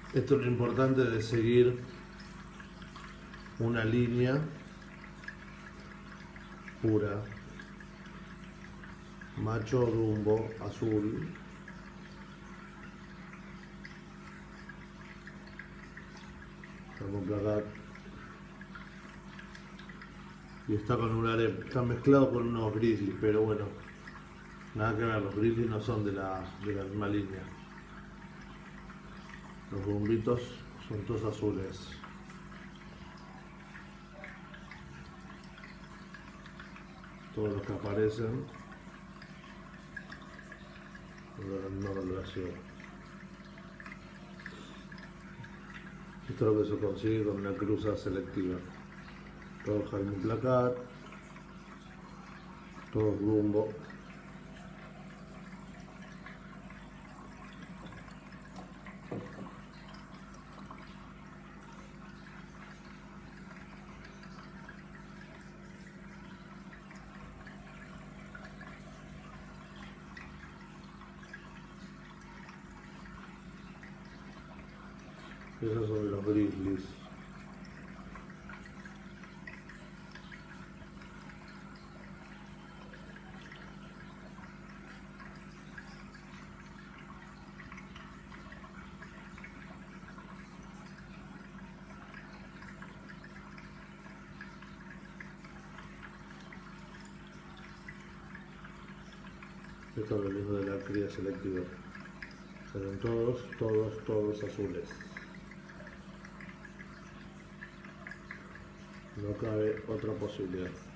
Esto es lo importante de seguir una línea pura. Macho Dumbo azul. Vamos a placar. Y está con un harem. Está mezclado con unos grizzlies, pero bueno, nada que ver, los grizzlies no son de la misma línea. Los bombitos son todos azules. Todos los que aparecen de la misma coloración. Esto es lo que se consigue con una cruza selectiva. Todos Jaime Placar, todos Dumbo. Esos son los grizzlies. Esto es lo lindo de la cría selectiva. Serán todos azules. No cabe otra posibilidad.